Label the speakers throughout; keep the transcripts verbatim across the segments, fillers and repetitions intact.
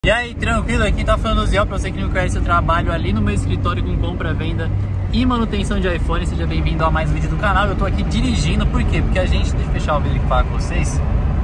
Speaker 1: E aí, tranquilo? Aqui tá falando o Ziel, pra você que não conhece, eu trabalho ali no meu escritório com compra, venda e manutenção de iPhone. Seja bem-vindo a mais um vídeo do canal. Eu tô aqui dirigindo, por quê? Porque a gente, deixa eu fechar o vídeo aqui para com vocês.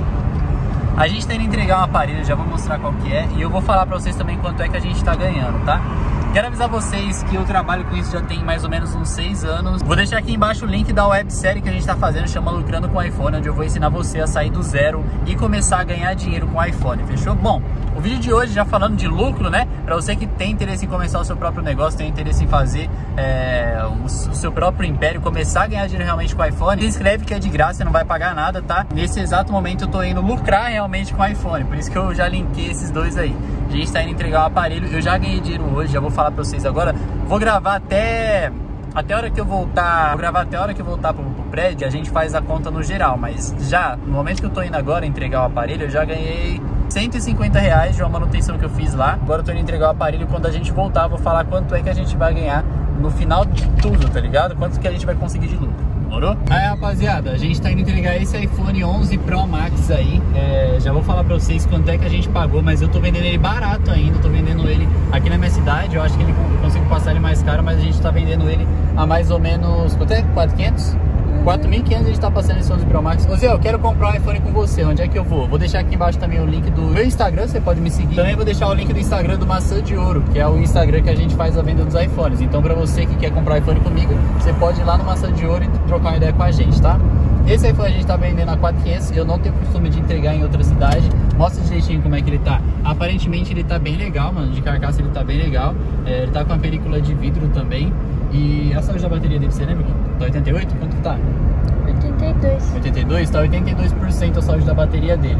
Speaker 1: A gente tá indo entregar um aparelho, já vou mostrar qual que é. E eu vou falar pra vocês também quanto é que a gente tá ganhando, tá? Quero avisar vocês que eu trabalho com isso já tem mais ou menos uns seis anos. Vou deixar aqui embaixo o link da websérie que a gente tá fazendo, chama Lucrando com iPhone, onde eu vou ensinar você a sair do zero e começar a ganhar dinheiro com iPhone, fechou? Bom, o vídeo de hoje já falando de lucro, né? Pra você que tem interesse em começar o seu próprio negócio, tem interesse em fazer é, o, o seu próprio império, começar a ganhar dinheiro realmente com iPhone, se inscreve que é de graça, você não vai pagar nada, tá? Nesse exato momento eu tô indo lucrar realmente com iPhone, por isso que eu já linkei esses dois aí. A gente tá indo entregar o aparelho, eu já ganhei dinheiro hoje, já vou falar pra vocês agora. Vou gravar até... Até a hora que eu voltar, vou gravar até a hora que eu voltar pro, pro prédio, a gente faz a conta no geral. Mas já, no momento que eu tô indo agora entregar o aparelho, eu já ganhei cento e cinquenta reais de uma manutenção que eu fiz lá. Agora eu tô indo entregar o aparelho, quando a gente voltar, eu vou falar quanto é que a gente vai ganhar no final de tudo, tá ligado? Quanto que a gente vai conseguir de lucro. Demorou? Aí, rapaziada, a gente tá indo entregar esse iPhone onze Pro Max aí. É, já vou falar pra vocês quanto é que a gente pagou, mas eu tô vendendo ele barato ainda. Tô vendendo ele aqui na minha cidade. Eu acho que ele, eu consigo passar ele mais caro, mas a gente tá vendendo ele a mais ou menos... Quanto é? quatro mil e quinhentos? quatro mil e quinhentos a gente tá passando esse onze Pro Max. Ô Zé, eu quero comprar um iPhone com você, onde é que eu vou? Vou deixar aqui embaixo também o link do meu Instagram, você pode me seguir. Também vou deixar o link do Instagram do Maçã de Ouro, que é o Instagram que a gente faz a venda dos iPhones. Então pra você que quer comprar iPhone comigo, você pode ir lá no Maçã de Ouro e trocar uma ideia com a gente, tá? Esse iPhone a gente tá vendendo a quatro mil e quinhentos, eu não tenho costume de entregar em outra cidade. Mostra direitinho como é que ele tá. Aparentemente ele tá bem legal, mano, de carcaça ele tá bem legal. É, ele tá com a película de vidro também. E a saúde da bateria dele, você lembra? Tá oitenta e oito? Quanto que tá?
Speaker 2: oitenta e dois.
Speaker 1: oitenta e dois? Tá oitenta e dois por cento a saúde da bateria dele.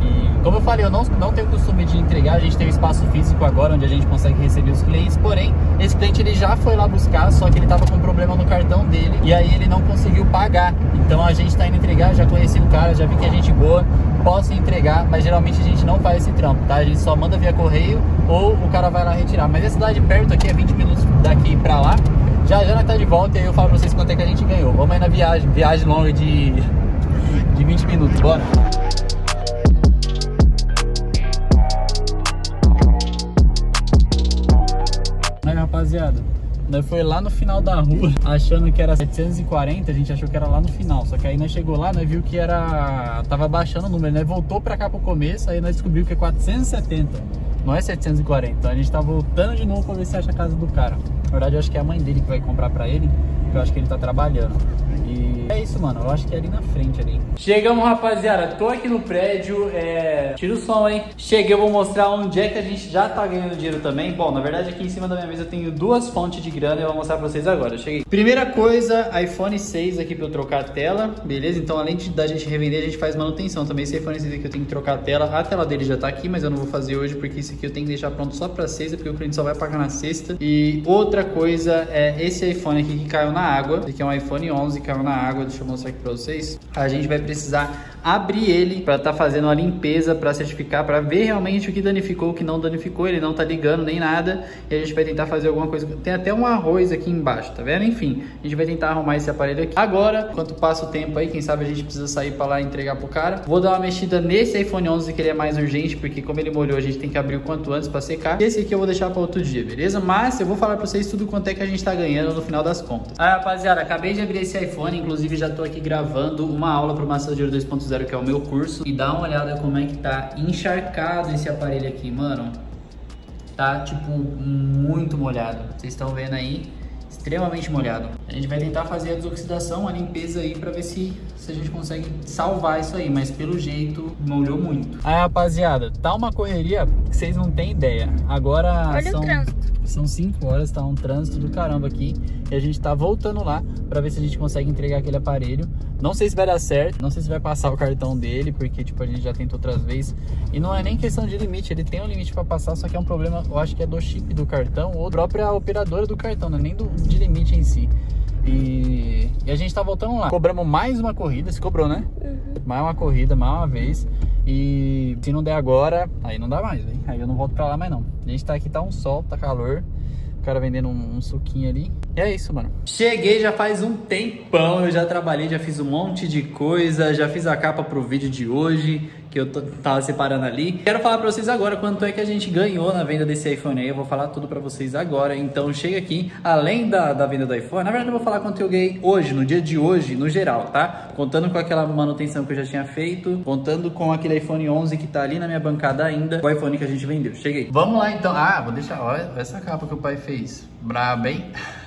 Speaker 1: E como eu falei, eu não, não tenho costume de entregar. A gente tem um espaço físico agora onde a gente consegue receber os clientes. Porém, esse cliente ele já foi lá buscar, só que ele tava com um problema no cartão dele e aí ele não conseguiu pagar. Então a gente tá indo entregar, já conheci o cara, já vi que é gente boa, posso entregar, mas geralmente a gente não faz esse trampo, tá? A gente só manda via correio ou o cara vai lá retirar. Mas a cidade perto aqui é vinte minutos daqui pra lá. Já já nós tá de volta e aí eu falo pra vocês quanto é que a gente ganhou. Vamos aí na viagem, viagem longa de, de vinte minutos, bora! Aí, rapaziada, nós foi lá no final da rua, achando que era setecentos e quarenta, a gente achou que era lá no final. Só que aí nós chegou lá, nós viu que era... tava baixando o número, né? Voltou pra cá pro começo, aí nós descobriu que é quatrocentos e setenta, não é setecentos e quarenta. Então a gente tá voltando de novo pra ver se acha a casa do cara. Na verdade, eu acho que é a mãe dele que vai comprar pra ele, porque eu acho que ele tá trabalhando. E é isso, mano, eu acho que é ali na frente ali. Chegamos, rapaziada, tô aqui no prédio, é... tira o som aí. Cheguei, eu vou mostrar onde é que a gente já tá ganhando dinheiro também. Bom, na verdade aqui em cima da minha mesa eu tenho duas fontes de grana e eu vou mostrar pra vocês agora. Eu cheguei. Primeira coisa, iPhone seis aqui pra eu trocar a tela, beleza? Então além de, da gente revender, a gente faz manutenção também. Esse iPhone seis aqui eu tenho que trocar a tela. A tela dele já tá aqui, mas eu não vou fazer hoje porque esse aqui eu tenho que deixar pronto só pra sexta, porque o cliente só vai pagar na sexta. E outra coisa é esse iPhone aqui que caiu na água. Esse aqui é um iPhone onze, caiu na água, deixa eu mostrar aqui pra vocês. A gente vai precisar abrir ele para estar tá fazendo uma limpeza, para certificar, para ver realmente o que danificou, o que não danificou. Ele não tá ligando nem nada e a gente vai tentar fazer alguma coisa. Tem até um arroz aqui embaixo, tá vendo? Enfim, a gente vai tentar arrumar esse aparelho aqui. Agora, enquanto passa o tempo aí, quem sabe a gente precisa sair para lá e entregar pro cara. Vou dar uma mexida nesse iPhone onze que ele é mais urgente, porque como ele molhou, a gente tem que abrir o quanto antes para secar. E esse aqui eu vou deixar para outro dia, beleza? Mas eu vou falar para vocês tudo quanto é que a gente tá ganhando no final das contas. Ah, rapaziada, acabei de abrir esse iPhone, inclusive já tô aqui gravando uma aula pro Maçã de Ouro dois ponto zero, que é o meu curso. E dá uma olhada como é que tá encharcado esse aparelho aqui, mano. Tá, tipo, muito molhado. Vocês estão vendo aí? Extremamente molhado. A gente vai tentar fazer a desoxidação, a limpeza aí, pra ver se, se a gente consegue salvar isso aí. Mas pelo jeito, molhou muito. Aí, rapaziada, tá uma correria que vocês não têm ideia. Agora
Speaker 2: Olha
Speaker 1: são...
Speaker 2: o trânsito.
Speaker 1: São cinco horas, tá um trânsito do caramba aqui. E a gente tá voltando lá pra ver se a gente consegue entregar aquele aparelho. Não sei se vai dar certo, não sei se vai passar o cartão dele, porque tipo, a gente já tentou outras vezes. E não é nem questão de limite, ele tem um limite pra passar, só que é um problema, eu acho que é do chip do cartão ou da própria operadora do cartão, não é nem do, de limite em si. E, e a gente tá voltando lá. Cobramos mais uma corrida, se cobrou, né? Uhum. Mais uma corrida, mais uma vez. E se não der agora, aí não dá mais, hein? Aí eu não volto pra lá mais não. A gente tá aqui, tá um sol, tá calor. O cara vendendo um, um suquinho ali. E é isso, mano. Cheguei já faz um tempão. Eu já trabalhei, já fiz um monte de coisa. Já fiz a capa pro vídeo de hoje. que eu tava separando ali. Quero falar pra vocês agora quanto é que a gente ganhou na venda desse iPhone aí. Eu vou falar tudo pra vocês agora. Então chega aqui, além da, da venda do iPhone, na verdade eu vou falar quanto eu ganhei hoje, no dia de hoje, no geral, tá? Contando com aquela manutenção que eu já tinha feito, contando com aquele iPhone onze que tá ali na minha bancada ainda, o iPhone que a gente vendeu. Chega aí. Vamos lá então. Ah, vou deixar, olha essa capa que o pai fez. Brabo, hein?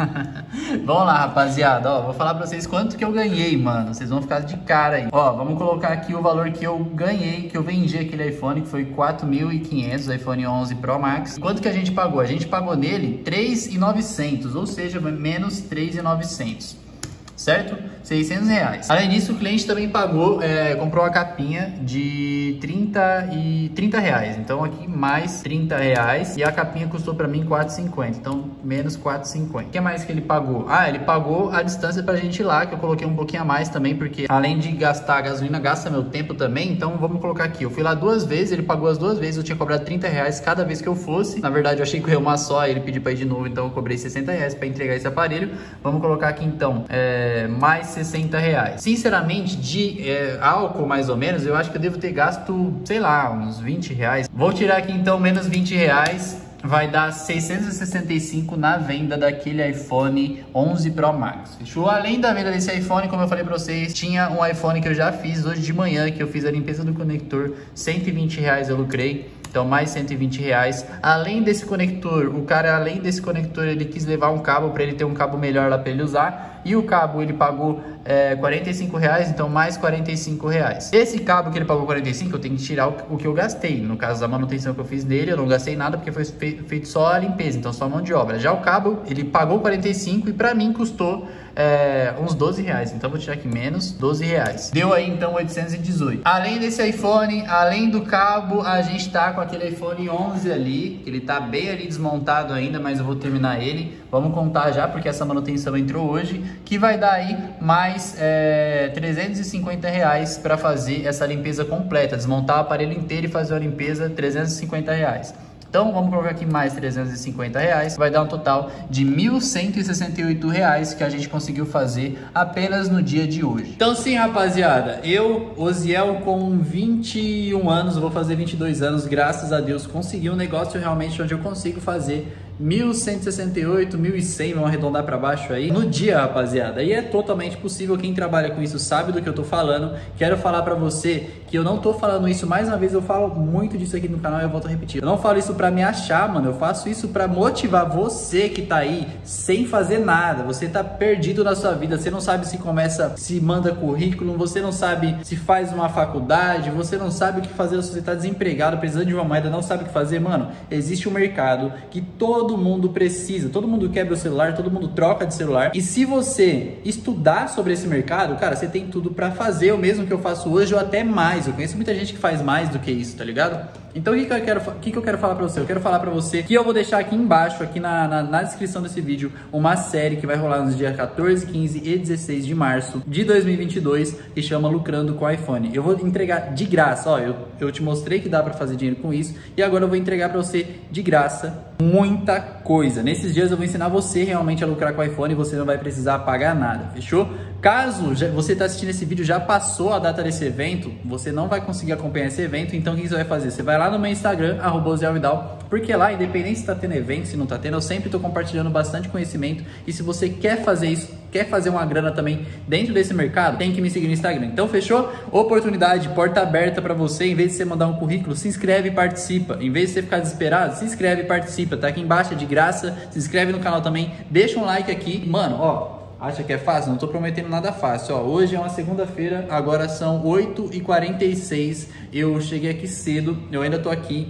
Speaker 1: Vamos lá, rapaziada. Ó, vou falar pra vocês quanto que eu ganhei, mano. Vocês vão ficar de cara aí. Ó, vamos colocar aqui o valor que eu ganhei, que eu vendi aquele iPhone, que foi quatro mil e quinhentos, iPhone onze Pro Max. Quanto que a gente pagou? A gente pagou nele três mil e novecentos, ou seja, menos três mil e novecentos. Certo? seiscentos reais. Além disso, o cliente também pagou, é, comprou uma capinha de trinta e trinta reais. Então aqui mais trinta reais e a capinha custou pra mim quatro e cinquenta. Então menos quatro e cinquenta. O que mais que ele pagou? Ah, ele pagou a distância pra gente ir lá, que eu coloquei um pouquinho a mais também, porque além de gastar a gasolina, gasta meu tempo também. Então vamos colocar aqui. Eu fui lá duas vezes, ele pagou as duas vezes, eu tinha cobrado trinta reais cada vez que eu fosse. Na verdade eu achei que eu ia uma só, ele pediu pra ir de novo, então eu cobrei sessenta reais pra entregar esse aparelho. Vamos colocar aqui então, é, mais sessenta reais. Sinceramente, de é, álcool mais ou menos, eu acho que eu devo ter gasto, sei lá, uns vinte reais. Vou tirar aqui então menos vinte reais, vai dar seiscentos e sessenta e cinco na venda daquele iPhone onze Pro Max. Fechou? Além da venda desse iPhone, como eu falei pra vocês, tinha um iPhone que eu já fiz hoje de manhã, que eu fiz a limpeza do conector, cento e vinte reais eu lucrei. Então mais cento e vinte reais. Além desse conector, o cara além desse conector, ele quis levar um cabo para ele ter um cabo melhor lá para ele usar. E o cabo ele pagou é, quarenta e cinco reais, então mais quarenta e cinco reais. Esse cabo que ele pagou quarenta e cinco, eu tenho que tirar o, o que eu gastei. No caso da manutenção que eu fiz nele, eu não gastei nada porque foi fe, feito só a limpeza, então só mão de obra. Já o cabo, ele pagou quarenta e cinco e para mim custou é, uns doze reais. Então vou tirar aqui menos doze reais. Deu aí então oitocentos e dezoito. Além desse iPhone, além do cabo, a gente tá com aquele iPhone onze ali, que ele tá bem ali desmontado ainda, mas eu vou terminar ele. Vamos contar já, porque essa manutenção entrou hoje, que vai dar aí mais é, trezentos e cinquenta reais para fazer essa limpeza completa, desmontar o aparelho inteiro e fazer a limpeza, trezentos e cinquenta reais. Então vamos colocar aqui mais trezentos e cinquenta reais, vai dar um total de mil cento e sessenta e oito reais que a gente conseguiu fazer apenas no dia de hoje. Então sim, rapaziada, eu, Oziel, com vinte e um anos, vou fazer vinte e dois anos, graças a Deus, consegui um negócio realmente onde eu consigo fazer mil cento e sessenta e oito, mil e cem, vamos arredondar para baixo aí, no dia, rapaziada. E é totalmente possível, quem trabalha com isso sabe do que eu tô falando. Quero falar para você que eu não tô falando isso, mais uma vez, eu falo muito disso aqui no canal e eu volto a repetir. Eu não falo isso para me achar, mano, eu faço isso para motivar você que tá aí sem fazer nada. Você tá perdido na sua vida, você não sabe se começa, se manda currículo, você não sabe se faz uma faculdade, você não sabe o que fazer, você tá desempregado, precisando de uma moeda, não sabe o que fazer, mano. Existe um mercado que todo Todo mundo precisa, todo mundo quebra o celular, todo mundo troca de celular. E se você estudar sobre esse mercado, cara, você tem tudo pra fazer o mesmo que eu faço hoje ou até mais. Eu conheço muita gente que faz mais do que isso, tá ligado? Então o que, que, eu, quero, que, que eu quero falar pra você? Eu quero falar pra você que eu vou deixar aqui embaixo, aqui na, na, na descrição desse vídeo, uma série que vai rolar nos dias quatorze, quinze e dezesseis de março de dois mil e vinte e dois, que chama Lucrando com iPhone. Eu vou entregar de graça, ó, eu, eu te mostrei que dá pra fazer dinheiro com isso e agora eu vou entregar pra você de graça muita coisa. Nesses dias eu vou ensinar você realmente a lucrar com o iPhone e você não vai precisar pagar nada, fechou? Caso já, você está assistindo esse vídeo, já passou a data desse evento, você não vai conseguir acompanhar esse evento, então o que você vai fazer? Você vai lá no meu Instagram, arroba Oziel Vidal, porque lá, independente se está tendo evento, se não está tendo, eu sempre estou compartilhando bastante conhecimento, e se você quer fazer isso, quer fazer uma grana também dentro desse mercado, tem que me seguir no Instagram. Então fechou? Oportunidade, porta aberta para você. Em vez de você mandar um currículo, se inscreve e participa. Em vez de você ficar desesperado, se inscreve e participa. Tá aqui embaixo, é de graça. Se inscreve no canal também, deixa um like aqui. Mano, ó, acha que é fácil? Não tô prometendo nada fácil, ó. Hoje é uma segunda-feira, agora são oito e quarenta e seis. Eu cheguei aqui cedo, eu ainda tô aqui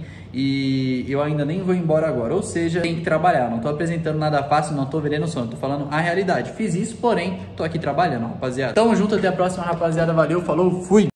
Speaker 1: e eu ainda nem vou embora agora. Ou seja, tem que trabalhar. Não tô apresentando nada fácil, não tô vendendo sonho, tô falando a realidade. Fiz isso, porém, tô aqui trabalhando, rapaziada. Tamo junto, até a próxima, rapaziada. Valeu, falou, fui!